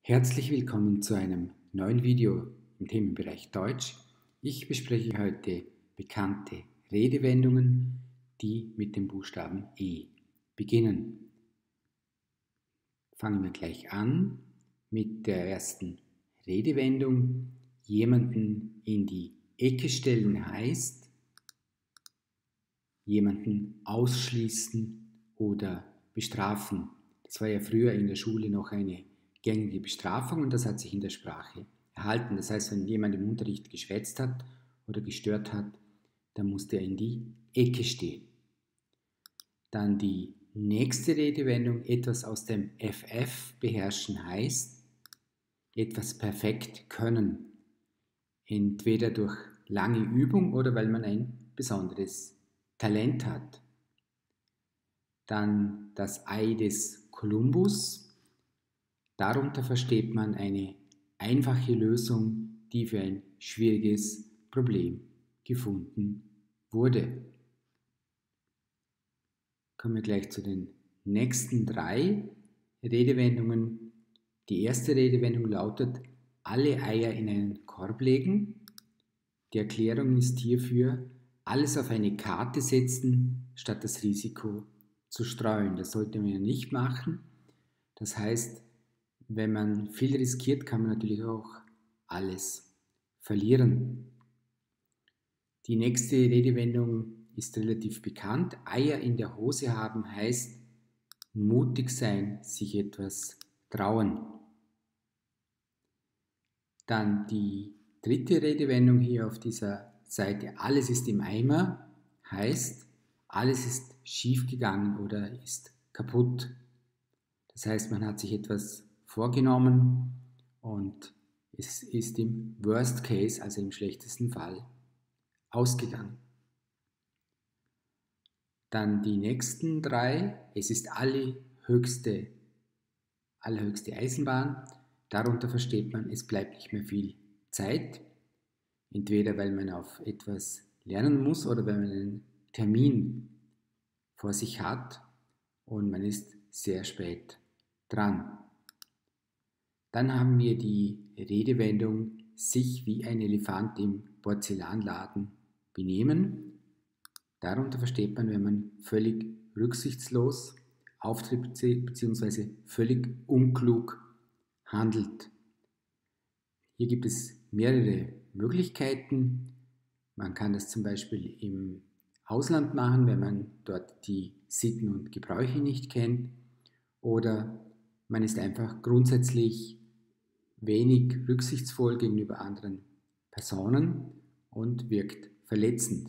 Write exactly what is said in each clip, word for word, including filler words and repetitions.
Herzlich willkommen zu einem neuen Video im Themenbereich Deutsch. Ich bespreche heute bekannte Redewendungen, die mit dem Buchstaben E beginnen. Fangen wir gleich an mit der ersten Redewendung. Jemanden in die Ecke stellen heißt jemanden ausschließen oder bestrafen. Das war ja früher in der Schule noch eine gängige Bestrafung und das hat sich in der Sprache erhalten. Das heißt, wenn jemand im Unterricht geschwätzt hat oder gestört hat, dann musste er in die Ecke stehen. Dann die nächste Redewendung, etwas aus dem F F beherrschen heißt, etwas perfekt können. Entweder durch lange Übung oder weil man ein besonderes Talent hat. Dann das Ei des Kolumbus. Darunter versteht man eine einfache Lösung, die für ein schwieriges Problem gefunden wurde. Kommen wir gleich zu den nächsten drei Redewendungen. Die erste Redewendung lautet, alle Eier in einen Korb legen. Die Erklärung ist hierfür, alles auf eine Karte setzen, statt das Risiko zu streuen. Das sollte man ja nicht machen. Das heißt, wenn man viel riskiert, kann man natürlich auch alles verlieren. Die nächste Redewendung ist relativ bekannt. Eier in der Hose haben heißt mutig sein, sich etwas trauen. Dann die dritte Redewendung hier auf dieser Seite. Alles ist im Eimer heißt, alles ist schief gegangen oder ist kaputt. Das heißt, man hat sich etwas vorgenommen und es ist im Worst Case, also im schlechtesten Fall, ausgegangen. Dann die nächsten drei. Es ist allerhöchste, allerhöchste Eisenbahn. Darunter versteht man, es bleibt nicht mehr viel Zeit. Entweder weil man auf etwas lernen muss oder weil man einen Termin vor sich hat und man ist sehr spät dran. Dann haben wir die Redewendung, sich wie ein Elefant im Porzellanladen benehmen. Darunter versteht man, wenn man völlig rücksichtslos auftritt bzw. völlig unklug handelt. Hier gibt es mehrere Möglichkeiten. Man kann das zum Beispiel im Ausland machen, wenn man dort die Sitten und Gebräuche nicht kennt. Oder man ist einfach grundsätzlich wenig rücksichtsvoll gegenüber anderen Personen und wirkt verletzend.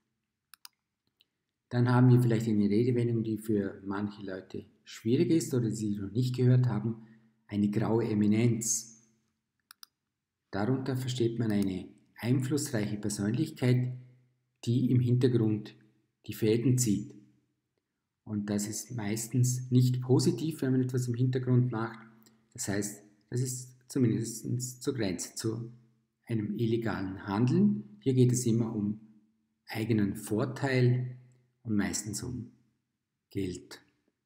Dann haben wir vielleicht eine Redewendung, die für manche Leute schwierig ist oder sie noch nicht gehört haben, eine graue Eminenz. Darunter versteht man eine einflussreiche Persönlichkeit, die im Hintergrund die Fäden zieht. Und das ist meistens nicht positiv, wenn man etwas im Hintergrund macht. Das heißt, das ist zumindest zur Grenze zu einem illegalen Handeln. Hier geht es immer um eigenen Vorteil und meistens um Geld.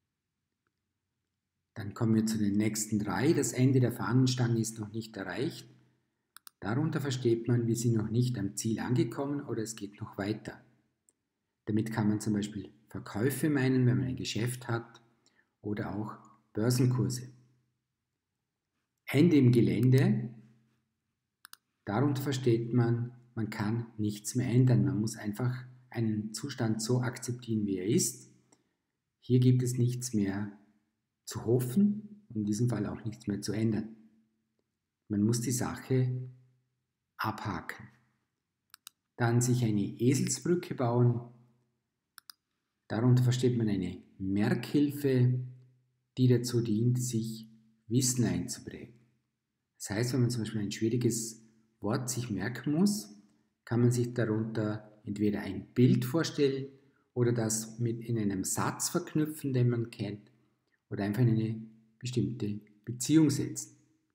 Dann kommen wir zu den nächsten drei. Das Ende der Fahnenstange ist noch nicht erreicht. Darunter versteht man, wir sind noch nicht am Ziel angekommen oder es geht noch weiter. Damit kann man zum Beispiel Verkäufe meinen, wenn man ein Geschäft hat, oder auch Börsenkurse. Ende im Gelände, darunter versteht man, man kann nichts mehr ändern. Man muss einfach einen Zustand so akzeptieren, wie er ist. Hier gibt es nichts mehr zu hoffen und in diesem Fall auch nichts mehr zu ändern. Man muss die Sache abhaken. Dann sich eine Eselsbrücke bauen. Darunter versteht man eine Merkhilfe, die dazu dient, sich Wissen einzuprägen. Das heißt, wenn man zum Beispiel ein schwieriges Wort sich merken muss, kann man sich darunter entweder ein Bild vorstellen oder das mit in einem Satz verknüpfen, den man kennt, oder einfach in eine bestimmte Beziehung setzen.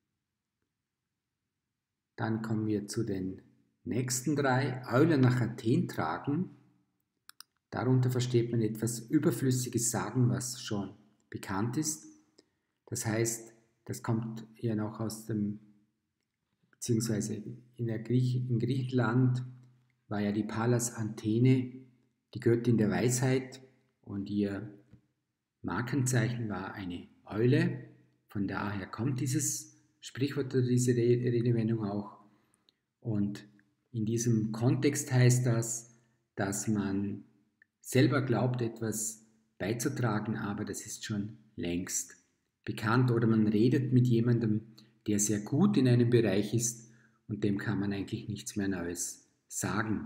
Dann kommen wir zu den nächsten drei. Euler nach Athen tragen. Darunter versteht man etwas Überflüssiges sagen, was schon bekannt ist. Das heißt, Das kommt ja noch aus dem, beziehungsweise in, der Griech, in Griechenland war ja die Pallas Athene die Göttin der Weisheit und ihr Markenzeichen war eine Eule. Von daher kommt dieses Sprichwort oder diese Redewendung auch. Und in diesem Kontext heißt das, dass man selber glaubt, etwas beizutragen, aber das ist schon längst bekannt. Oder man redet mit jemandem, der sehr gut in einem Bereich ist und dem kann man eigentlich nichts mehr Neues sagen.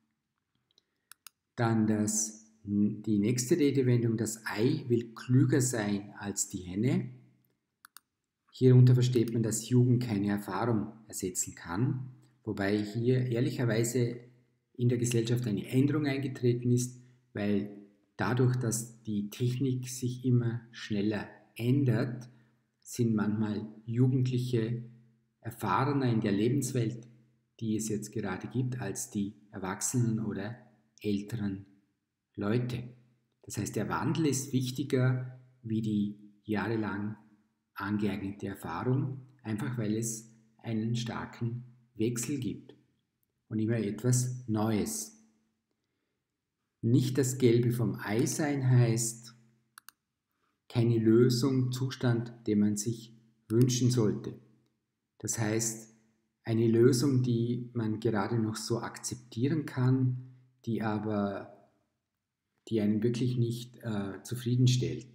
Dann das, die nächste Redewendung, das Ei will klüger sein als die Henne. Hierunter versteht man, dass Jugend keine Erfahrung ersetzen kann, wobei hier ehrlicherweise in der Gesellschaft eine Änderung eingetreten ist, weil dadurch, dass die Technik sich immer schneller ändert, sind manchmal Jugendliche erfahrener in der Lebenswelt, die es jetzt gerade gibt, als die Erwachsenen oder älteren Leute. Das heißt, der Wandel ist wichtiger wie die jahrelang angeeignete Erfahrung, einfach weil es einen starken Wechsel gibt und immer etwas Neues. Nicht das Gelbe vom Ei sein heißt keine Lösung, Zustand, den man sich wünschen sollte. Das heißt, eine Lösung, die man gerade noch so akzeptieren kann, die aber die einen wirklich nicht äh, zufriedenstellt.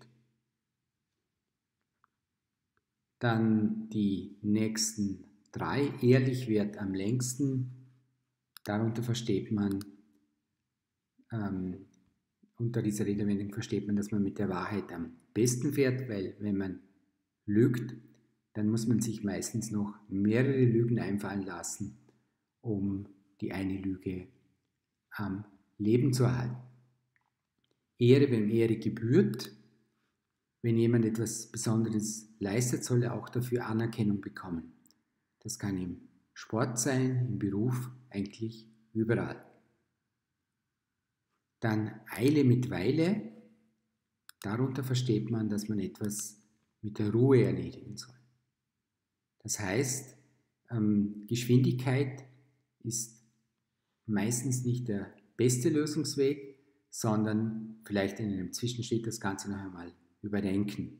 Dann die nächsten drei. Ehrlich währt am längsten. Darunter versteht man, ähm, unter dieser Redewendung versteht man, dass man mit der Wahrheit am besten fährt, weil wenn man lügt, dann muss man sich meistens noch mehrere Lügen einfallen lassen, um die eine Lüge am Leben zu erhalten. Ehre, wem Ehre gebührt. Wenn jemand etwas Besonderes leistet, soll er auch dafür Anerkennung bekommen. Das kann im Sport sein, im Beruf, eigentlich überall. Dann Eile mit Weile. Darunter versteht man, dass man etwas mit der Ruhe erledigen soll. Das heißt, ähm, Geschwindigkeit ist meistens nicht der beste Lösungsweg, sondern vielleicht in einem Zwischenschritt das Ganze noch einmal überdenken.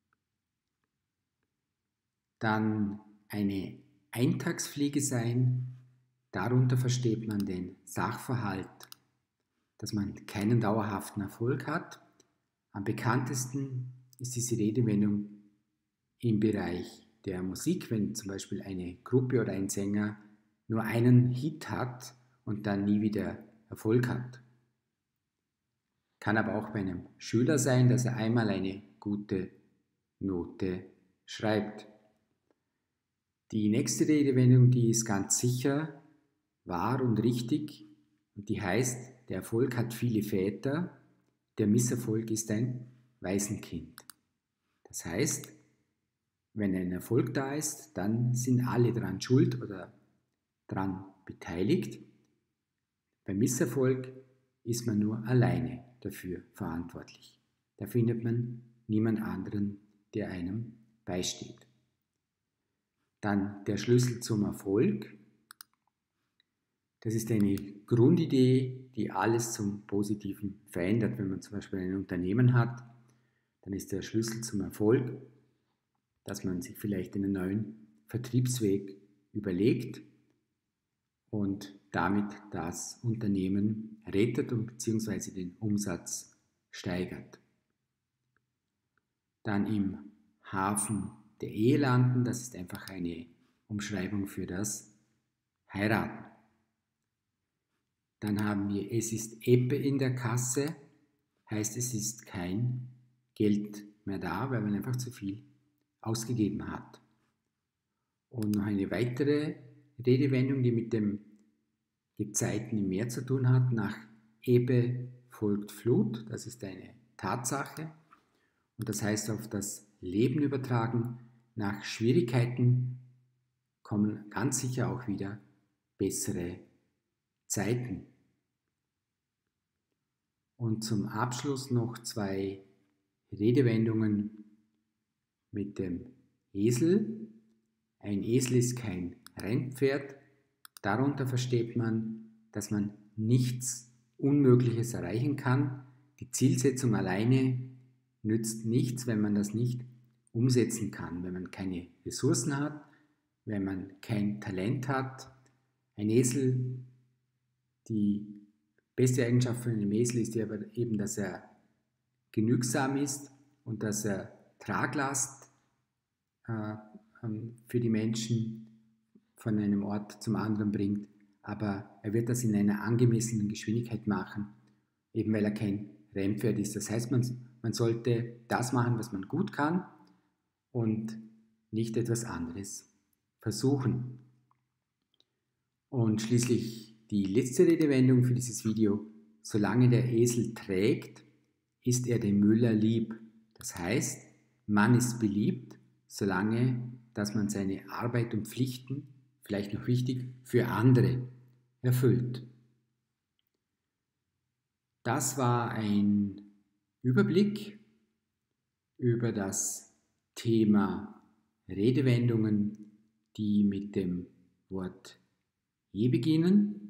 Dann eine Eintagsfliege sein, darunter versteht man den Sachverhalt, dass man keinen dauerhaften Erfolg hat. Am bekanntesten ist diese Redewendung im Bereich der Musik, wenn zum Beispiel eine Gruppe oder ein Sänger nur einen Hit hat und dann nie wieder Erfolg hat. Kann aber auch bei einem Schüler sein, dass er einmal eine gute Note schreibt. Die nächste Redewendung, die ist ganz sicher wahr und richtig und die heißt, der Erfolg hat viele Väter, der Misserfolg ist ein Waisenkind. Das heißt, wenn ein Erfolg da ist, dann sind alle daran schuld oder daran beteiligt. Beim Misserfolg ist man nur alleine dafür verantwortlich. Da findet man niemand anderen, der einem beisteht. Dann der Schlüssel zum Erfolg. Das ist eine Grundidee, die alles zum Positiven verändert. Wenn man zum Beispiel ein Unternehmen hat, dann ist der Schlüssel zum Erfolg, dass man sich vielleicht einen neuen Vertriebsweg überlegt und damit das Unternehmen rettet und beziehungsweise den Umsatz steigert. Dann im Hafen der Ehe landen, das ist einfach eine Umschreibung für das Heiraten. Dann haben wir, es ist Ebbe in der Kasse, heißt es ist kein Geld mehr da, weil man einfach zu viel ausgegeben hat. Und noch eine weitere Redewendung, die mit dem Gezeiten im Meer zu tun hat. Nach Ebbe folgt Flut, das ist eine Tatsache. Und das heißt auf das Leben übertragen, nach Schwierigkeiten kommen ganz sicher auch wieder bessere Zeiten. Und zum Abschluss noch zwei Redewendungen mit dem Esel. Ein Esel ist kein Rennpferd. Darunter versteht man, dass man nichts Unmögliches erreichen kann. Die Zielsetzung alleine nützt nichts, wenn man das nicht umsetzen kann, wenn man keine Ressourcen hat, wenn man kein Talent hat. Ein Esel, die beste Eigenschaft von einem Esel ist aber eben, dass er genügsam ist und dass er Traglast äh, für die Menschen von einem Ort zum anderen bringt, aber er wird das in einer angemessenen Geschwindigkeit machen, eben weil er kein Rennpferd ist. Das heißt, man, man sollte das machen, was man gut kann und nicht etwas anderes versuchen. Und schließlich die letzte Redewendung für dieses Video: Solange der Esel trägt, ist er dem Müller lieb. Das heißt, man ist beliebt, solange dass man seine Arbeit und Pflichten, vielleicht noch wichtig, für andere erfüllt. Das war ein Überblick über das Thema Redewendungen, die mit dem Wort je beginnen.